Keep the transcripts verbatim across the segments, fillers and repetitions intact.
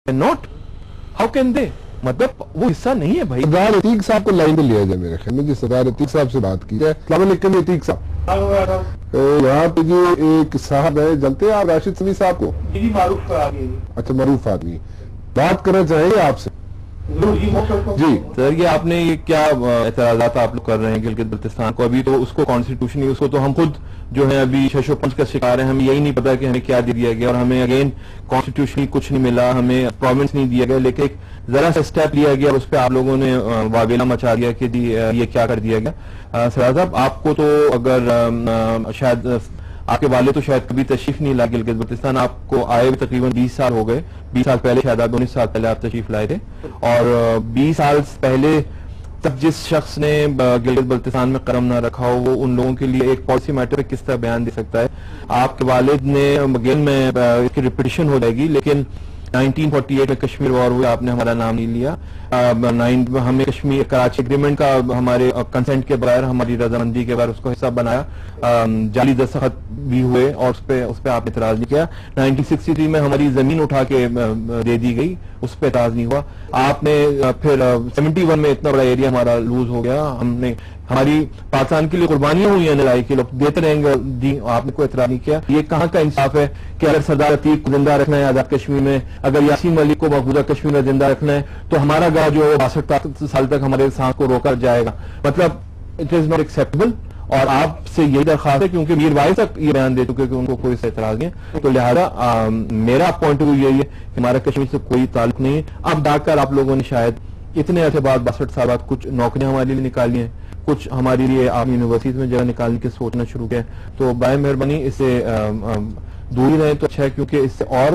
Not, how can they, मतलब वो हिस्सा नहीं है भाई। सरदार अतीक साहब को लाइन पे लिया जाए मेरे ख्याल में जी। सरदार अतीक साहब से बात की जाए। अस्सलाम वालेकुम अतीक साहब। यहाँ पे जी एक साहब है, जानते हैं आप राशिद समी साहब को? जी मारूफ आदमी। अच्छा, मारूफ आदमी, बात करना चाहेंगे आपसे जी। सर ये आपने ये क्या एतराजात आप लोग कर रहे हैं गिलगित बल्तिस्तान को? अभी तो उसको कॉन्स्टिट्यूशन, उसको तो हम खुद जो है अभी शशो पंच का शिकार है। हमें यही नहीं पता कि हमें क्या दे दिया गया, और हमें अगेन कॉन्स्टिट्यूशनली कुछ नहीं मिला, हमें प्रोविंस नहीं दिया गया, लेकिन एक जरा सा स्टेप लिया गया और उस पर आप लोगों ने वावेला मचा दिया कि जी ये क्या कर दिया गया। सरदार साहब आपको तो अगर शायद आपके वाले तो शायद कभी तशरीफ नहीं लाए गिलगित बल्तिस्तान, आपको आए हुए तकरीबन बीस साल हो गए। बीस साल पहले शायद आप उन्नीस साल पहले आप तशरीफ लाए थे, और बीस साल पहले तब जिस शख्स ने गिलगित बल्तिस्तान में कदम ना रखा हो, वो उन लोगों के लिए एक पॉलिसी मैटर पे किस तरह बयान दे सकता है? आपके वालिद ने, अगेन में इसकी रिपीटिशन हो जाएगी, लेकिन नाइनटीन फोर्टी एट में कश्मीर वॉर हुआ, आपने हमारा नाम नहीं लिया। नाइन हमें कश्मीर कराची एग्रीमेंट का हमारे कंसेंट के बगैर, हमारी रजामंदी के बगैर उसको हिस्सा बनाया, जाली दस्तखत भी हुए और उस पर उस पर आपने इतराज नहीं किया। नाइनटीन सिक्सटी थ्री में हमारी जमीन उठा के दे दी गई, उस पर इतराज नहीं हुआ। आपने फिर सेवेंटी वन में इतना बड़ा एरिया हमारा लूज हो गया, हमने हमारी पाकिस्तान के लिए कुर्बानियां हुई हैं, लड़ाई के लोग देते रहेंगे दी, आपने कोई इतराज नहीं किया। ये कहाँ का इंसाफ है कि अगर सरदार अतीक को जिंदा रखना है आजाद कश्मीर में, अगर यासीन मलिक को मकबूजा कश्मीर में जिंदा रखना है, तो हमारा गाँव जो है बासठ साल तक हमारे सांस को रोका जाएगा? मतलब इट इज नॉट एक्सेप्टेबल। और आपसे यही दरखास्त है, क्योंकि मीर वाइस तक ये बयान दे चुके कि उनको कोई एतराज नहीं है, तो लिहाजा आ, मेरा पॉइंट ऑफ व्यू यही है कि हमारा कश्मीर से कोई ताल्लुक नहीं है। अब डाककर आप लोगों ने शायद इतने अर्से बाद बासठ साल बाद कुछ नौकरियां हमारे लिए निकाली हैं, कुछ हमारे लिए आप यूनिवर्सिटीज में जगह निकालने की सोचना शुरू किया, तो बाय मेहरबानी इससे दूर ही रहे तो अच्छा है, क्योंकि इससे और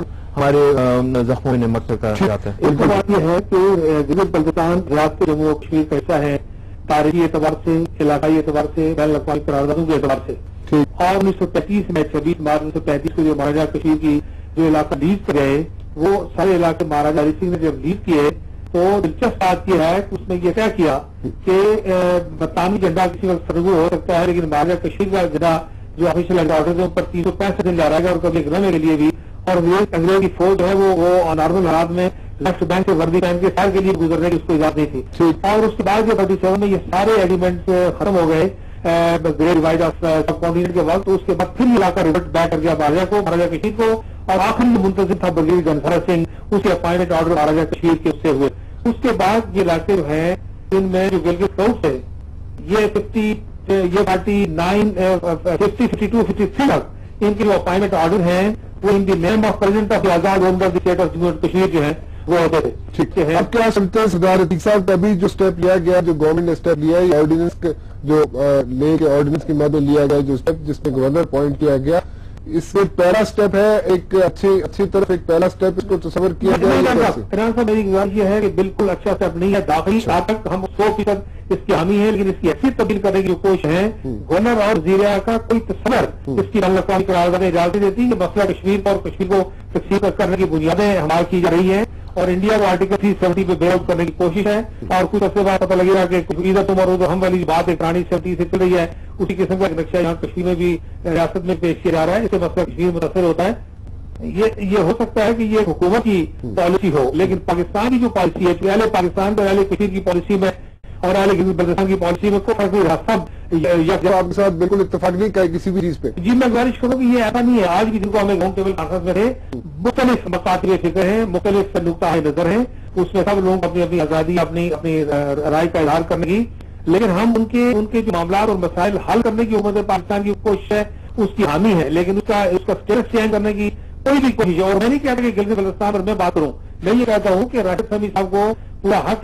हमारे जख्मों में नमक का जाता है। एक बात यह है कि गिलगित बल्तिस्तान रियासत जम्मू कश्मीर का हिस्सा है, तारीखी एतबार से, इलाकाई एतबार से, बैन अवी करारदादों के एतबार से। और उन्नीस सौ पैंतीस में छब्बीस मार्च उन्नीस सौ पैंतीस को जो महाराजा कश्मीर की जो इलाका लीज कर गए, वो सारे इलाके महाराजा हरि सिंह ने जब लीज किए, तो दिलचस्प बात यह है कि उसने ये तय किया कि बरतानवी झंडा किसी वक्त सरगू हो सकता है, लेकिन महाराजा कश्मीर का झंडा जो ऑफिशियल ऑर्डर है उन पर तीन सौ पैंसठ दिन लहराएगा, और कभी रहने के लिए भी। और अंग्रेज की फौज है वो वो नॉर्मल हालात में लेफ्ट बैंक से वर्दी पहन के साल के लिए गुजरने की उसको इजाजत नहीं थी। और उसके बाद जो थर्टी सेवन में ये सारे एग्रीमेंट खत्म हो गए great divide of subcontinent के वक्त, तो उसके बाद फिर इलाका रिवर्ट बैक कर गया महाराजा को, महाराजा कश्मीर को। और आखिरी में मुंतजिर था ब्रिगेडियर जनरल सिंह, उसके अपॉइंटेड ऑर्डर महाराजा कश्मीर के उससे हुए। उसके बाद ये इलाके हैं जिनमें जो गिलगित साउथ है, ये फिफ्टी ये forty nine fifty fifty two fifty three तक इनके जो अपॉइंटमेंट ऑर्डर हैं वो in the name of president of Azad ओनर the state of Jammu and Kashmir जो है वो होते थे। ठीक है, अब क्या समझते हैं सरदार अतीक साहब, अभी जो स्टेप लिया गया, जो गवर्नमेंट ने स्टेप लिया है, ऑर्डिनेंस जो ले के ऑर्डिनेंस की मदद लिया गया, जो स्टेप जिसमें गवर्नर अपॉइंट किया गया, इससे पहला स्टेप है, एक अच्छी अच्छी तरफ एक पहला स्टेप इसको तस्वर किया गया। इमरान साहब मेरी गुजारिश ये है कि बिल्कुल अच्छा स्टेप नहीं है, दाखिली तक हम सौ फीसद इसकी हामी है, लेकिन इसकी अच्छी तब्दील करने की कोशिश है। गवर्नर और वज़ीर का कोई तस्वर इसकी अल्लाह करारदादें इजाजत देती है कि मसला कश्मीर को और कश्मीर को तकसीम करने की बुनियादें हमारी की जा रही है, और इंडिया को आर्टिकल थ्री सेवेंटी पे बेआउट करने की कोशिश है। और कुछ अर्से बाद पता लगेगा कि इज्जत उमर उधर हम वाली बात एक पुरानी सेवेंटी से चल रही है, उसी किस्म का नक्शा यहाँ कश्मीर में भी रियासत में पेश किया जा रहा है, इससे मसला कश्मीर मुतासर होता है। ये ये हो सकता है कि ये हुकूमत की पॉलिसी हो, लेकिन पाकिस्तान की जो पॉलिसी है, पहले पाकिस्तान के पहले कश्मीर की पॉलिसी में और पहले गिलगित बल्तिस्तान की पॉलिसी में कोई फर्क नहीं रहा। सब आपके साथ बिल्कुल इत्तेफाक नहीं किया किसी भी चीज पे। जी मैं गुजारिश करूँ कि ये ऐसा नहीं है, आज भी जिनको हमें राउंड टेबल कॉन्फ्रेंस में थे, मुख्तलिफ मकासद फिक्र हैं, मुख्तलिफ नुक्ता नजर हैं, उसमें सब लोगों को अपनी अपनी आजादी, अपनी अपनी राय का इजहार करने की, लेकिन हम उनके उनके जो मामला और मसाइल हल करने की उम्मीद पाकिस्तान की कोशिश है, उसकी हामी है, लेकिन उसका उसका स्टेटस चेंज करने की कोई भी कोशिश है। और मैं नहीं कहता कि गिलगित बल्तिस्तान पर मैं बात करूँ, मैं ये कहता हूँ कि राशिद समी साहब को पूरा हक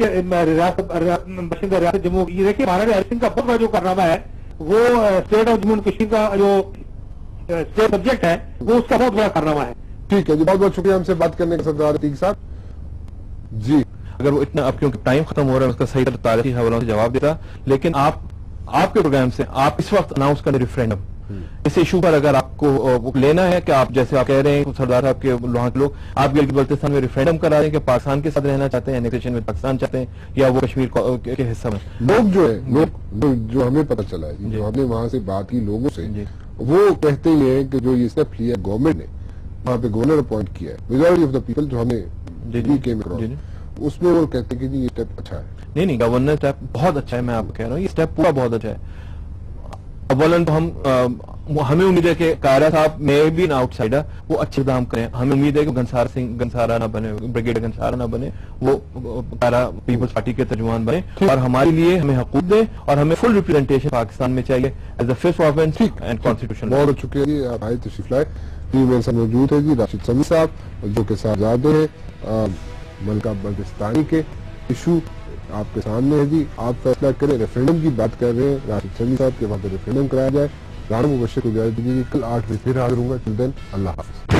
बशिंदा रियासत जम्मू की, देखिए महाराजा हरि सिंह का बहुत बड़ा जो कारनामा है, वो state of Jammu and Kashmir का जो स्टेट सब्जेक्ट है, वो उसका बहुत बड़ा कारनामा है। ठीक है जी, बहुत बहुत शुक्रिया हमसे बात करने का सरदार अतीक साहब जी। अगर वो इतना, अब क्योंकि टाइम खत्म हो रहा है, उसका सही तरह तारीखी हवालों से जवाब देता, लेकिन आप आपके प्रोग्राम से आप इस वक्त अनाउंस करें रिफरेंडम इस इशू पर। अगर आपको लेना है कि आप जैसे आप कह रहे हैं सरदार साहब के वहां के लोग, आप गिलगित बल्तिस्तान में रिफरेंडम करा रहे हैं कि पाकिस्तान के साथ रहना चाहते हैं, एनेक्सेशन में पाकिस्तान चाहते हैं, या वो कश्मीर के हिस्सा में। लोग जो है लोग जो हमें पता चला है, जो हमने वहां से बात की लोगों से, वो कहते ही है कि जो ये स्टेप लिया गवर्नमेंट ने, वहां पे गवर्नर अपॉइंट किया है, मेजॉरिटी ऑफ द पीपल जो हमें اس میں وہ کہتے ہیں کہ جی یہ اسٹیپ اچھا ہے. نہیں نہیں گورننس اسٹیپ بہت اچھا ہے, میں آپ کو کہہ رہا ہوں یہ اسٹیپ پورا بہت اچھا ہے. اولن تو ہم ہمیں امید ہے کہ قائرہ صاحب میں بھی نا آؤٹ سائڈر وہ اچھے اقدام کریں. ہمیں امید ہے کہ گنسار سنگھ گنسارا نہ بنے, بریگیڈ گنسارا نہ بنے, وہ قائرہ پیپلز پارٹی کے ترجمان بنے اور ہمارے لیے ہمیں حقوق دیں اور ہمیں فل ریپرزنٹیشن پاکستان میں چاہیے as a fifth province and constitution. بہت شکریہ جی, آپ آئے تشریف لائے جی. میرے ساتھ موجود ہے جی راشد سمیع صاحب جو کہ صاحبزادے ہیں ملکہ بلتستانی کے. ایشو آپ کے سامنے ہے جی, آپ فیصلہ کریں. ریفرینڈم کی بات کر رہے ہیں راشد سمیع صاحب کے وہاں پہ ریفرینڈم کرایا جائے. رانا مبشر کو اجازت دیجیے, کل آٹھ بجے پھر حاضر ہوں گا. ٹل دین اللہ حافظ.